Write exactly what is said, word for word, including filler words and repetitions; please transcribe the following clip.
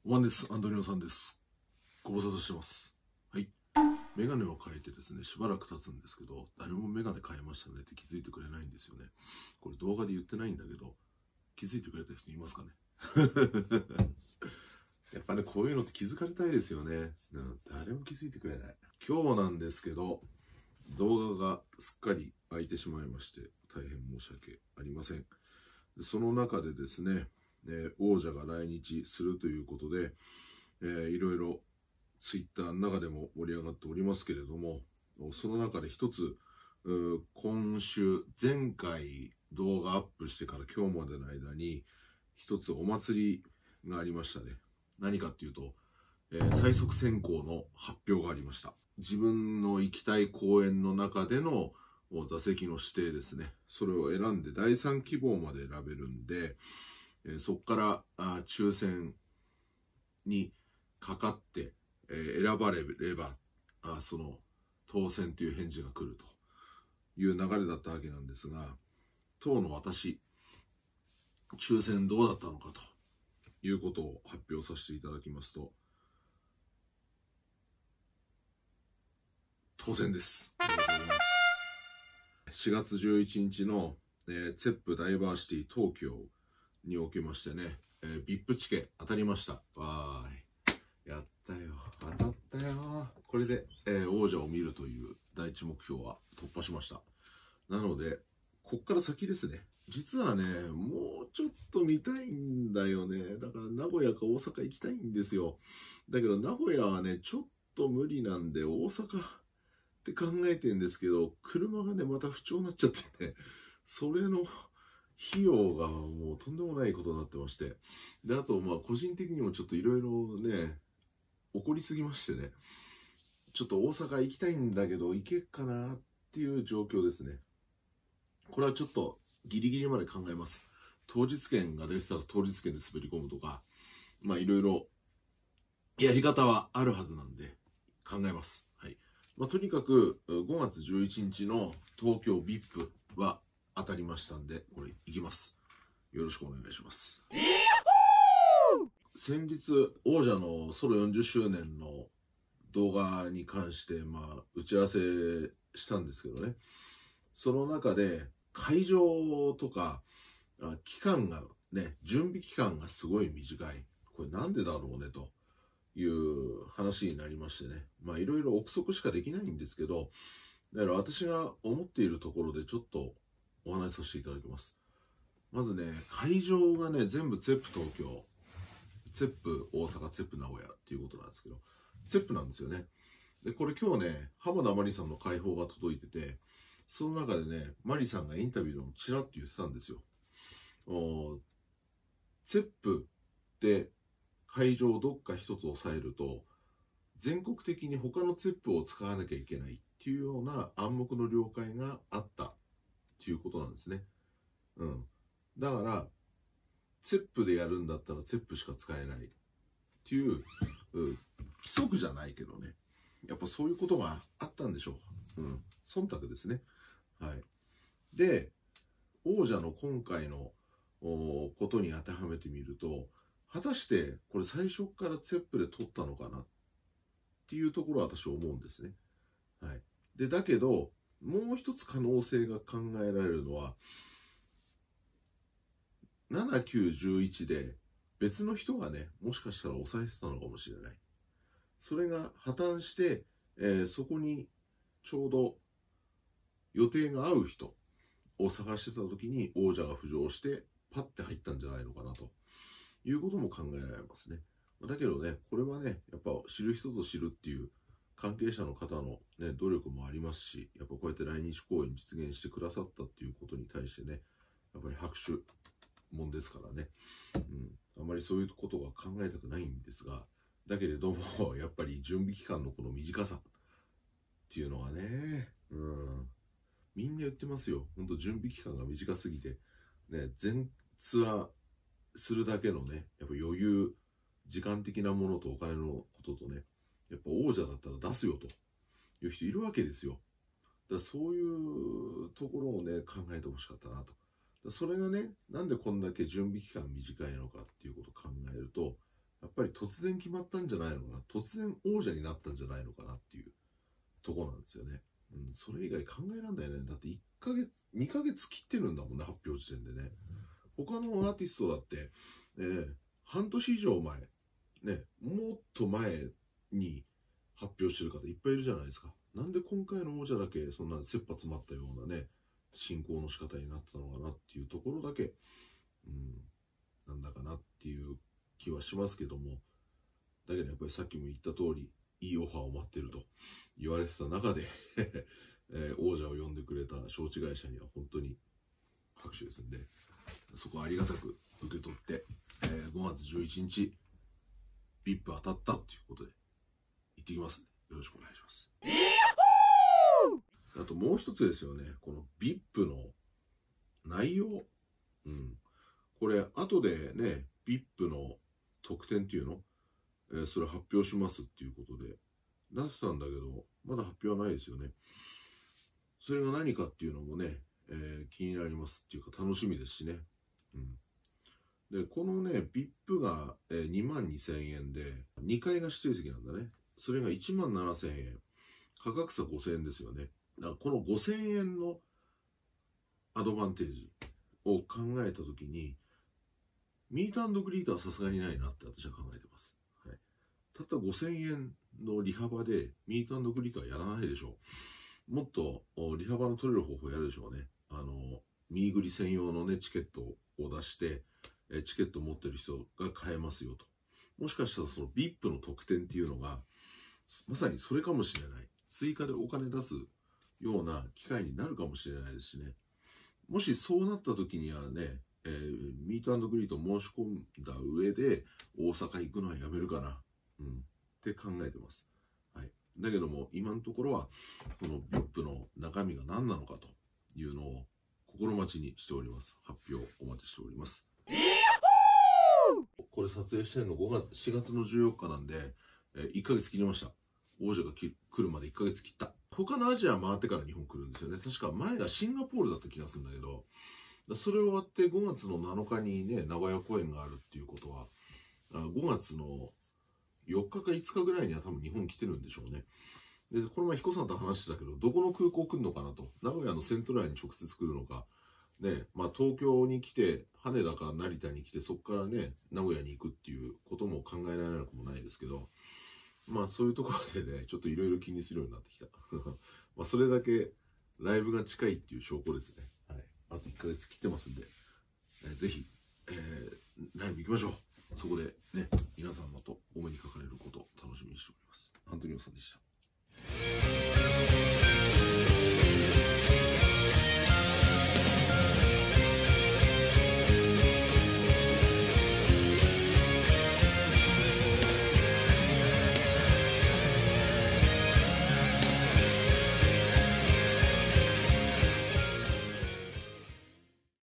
ワンです。アンドニオさんです。ご無沙汰してます。はい。メガネを変えてですね、しばらく経つんですけど、誰もメガネ変えましたねって気づいてくれないんですよね。これ動画で言ってないんだけど、気づいてくれた人いますかねやっぱね、こういうのって気づかれたいですよね。うん、誰も気づいてくれない。今日なんですけど、動画がすっかり空いてしまいまして、大変申し訳ありません。その中でですね、えー、王者が来日するということで、えー、いろいろツイッターの中でも盛り上がっておりますけれども、その中で一つ、今週、前回動画アップしてから今日までの間に、一つお祭りがありましたね。何かっていうと、えー、最速選考の発表がありました。自分の行きたい公演の中での座席の指定ですね。それを選んでだいさん希望まで選べるんで、えー、そこからあ抽選にかかって、えー、選ばれればあその当選という返事が来るという流れだったわけなんですが、当の私、抽選どうだったのかということを発表させていただきますと、当選です。しがつじゅういちにちの、えー、ツェップダイバーシティ東京におきましてね、えー、ブイアイピー チケ当たりました。わーい。やったよ。当たったよ。これで、えー、王者を見るという第一目標は突破しました。なので、こっから先ですね。実はね、もうちょっと見たいんだよね。だから名古屋か大阪行きたいんですよ。だけど名古屋はね、ちょっと無理なんで大阪って考えてんですけど、車がね、また不調になっちゃってね、それの費用がもうとんでもないことになってまして。で、あと、まあ、個人的にもちょっといろいろね、起こりすぎましてね、ちょっと大阪行きたいんだけど、行けっかなっていう状況ですね。これはちょっとギリギリまで考えます。当日券が出てたら当日券で滑り込むとか、まあいろいろやり方はあるはずなんで考えます。はい。まあ、とにかくごがつじゅういちにちの東京 ブイアイピー は当たりましたんで、これ行きます。よろしくお願いします。先日、王者のソロよんじゅっしゅうねんの動画に関して、まあ、打ち合わせしたんですけどね。その中で、会場とか、期間がね、準備期間がすごい短い。これなんでだろうね、という話になりましてね。まあ、いろいろ憶測しかできないんですけど、だから私が思っているところでちょっとお話しさせていただきます。まずね、会場がね、全部ツェップ東京、ツェップ大阪、ツェップ名古屋っていうことなんですけど、ツェップなんですよね。で、これ今日ね、浜田真理さんの解放が届いてて、その中でね、マリさんがインタビューでもちらっと言ってたんですよ。ツェップで会場をどっか一つ押さえると、全国的に他のツェップを使わなきゃいけないっていうような暗黙の了解があったっていうことなんですね。うん。だから、ツェップでやるんだったらツェップしか使えないっていう、うん、規則じゃないけどね。やっぱそういうことがあったんでしょう。うん。忖度ですね。はい。で、王者の今回のことに当てはめてみると、果たしてこれ最初からツェップで取ったのかなっていうところは私は思うんですね。はい。で、だけど、もう一つ可能性が考えられるのは、なな、きゅう、じゅういちで別の人がね、もしかしたら抑えてたのかもしれない。それが破綻して、えー、そこにちょうど予定が合う人を探してた時に王者が浮上してパッて入ったんじゃないのかなということも考えられますね。だけどね、これはね、やっぱ知る人ぞ知るっていう関係者の方のね、努力もありますし、やっぱこうやって来日公演実現してくださったっていうことに対してね、やっぱり拍手もんですからね、うん、あまりそういうことは考えたくないんですが、だけれども、やっぱり準備期間のこの短さっていうのはね、うん、みんな言ってますよ。ほんと準備期間が短すぎて、ね、全ツアーするだけのね、やっぱ余裕、時間的なものとお金のこととね、やっぱ王者だったら出すよという人いるわけですよ。だからそういうところをね、考えてほしかったなと。それがね、なんでこんだけ準備期間短いのかっていうことを考えると、 やっぱり突然決まったんじゃないのかな、突然王者になったんじゃないのかなっていうとこなんですよね。うん、それ以外考えられないね。だっていっかげつ、にかげつ切ってるんだもんね、発表時点でね。他のアーティストだって、えー、半年以上前、ね、もっと前に発表してる方いっぱいいるじゃないですか。なんで今回の王者だけそんな切羽詰まったようなね、進行の仕方になったのかなっていうところだけ、うん、なんだかなっていう気はしますけども、だけどやっぱりさっきも言った通り、いいオファーを待ってると言われてた中で、えー、王者を呼んでくれた招致会社には本当に拍手ですんで、そこはありがたく受け取って、えー、ごがつじゅういちにち、ブイアイピー 当たったっていうことで、行ってきますんで、よろしくお願いします。あともう一つですよね、この ブイアイピー の内容。うん。これ、後でね、ブイアイピー の特典っていうの、えー、それ発表しますっていうことで、出したんだけど、まだ発表はないですよね。それが何かっていうのもね、えー、気になりますっていうか楽しみですしね。うん。で、このね、ブイアイピー が、えー、にまんにせんえんで、にかいが指定席なんだね。それがいちまんななせんえん。価格差ごせんえんですよね。だからこのごせんえんのアドバンテージを考えたときに、ミート&グリートはさすがにないなって私は考えてます。はい、たったごせんえんの利幅でミート&グリートはやらないでしょう。もっと利幅の取れる方法をやるでしょうね。あの、ミーグリ専用のね、チケットを出して、チケットを持ってる人が買えますよと。もしかしたらその ブイアイピー の特典っていうのが、まさにそれかもしれない。追加でお金出すような機会になるかもしれないですしね。もしそうなった時にはね、えー、ミート&グリート申し込んだ上で大阪行くのはやめるかな、うん、って考えてます。はい、だけども今のところはこの ブイアイピー の中身が何なのかというのを心待ちにしております。発表お待ちしております。これ撮影してるのごがつしがつのじゅうよっかなんで、えー、いっかげつ切りました。王者が来るまでいっかげつ切った。他のアジア回ってから日本来るんですよね。確か前がシンガポールだった気がするんだけど、それ終わってごがつのなのかにね、名古屋公演があるっていうことは、ごがつのよっかかいつかぐらいには多分日本来てるんでしょうね。で、この前彦さんと話してたけど、どこの空港来るのかなと。名古屋のセントラルに直接来るのか、ね、まあ東京に来て、羽田か成田に来て、そこからね、名古屋に行くっていうことも考えられなくもないですけど、まあそういうところでね、ちょっといろいろ気にするようになってきた。まあそれだけライブが近いっていう証拠ですね。はい。あといっかげつ切ってますんで、えー、ぜひ、えー、ライブ行きましょう。そこでね、皆さんのとお目にかかれることを楽しみにしております。アントニオさんでした。